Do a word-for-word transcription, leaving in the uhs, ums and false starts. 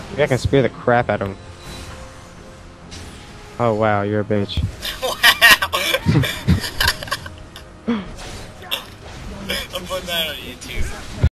Maybe I can spear the crap out of him. Oh wow, you're a bitch. Wow! I'm putting that on YouTube.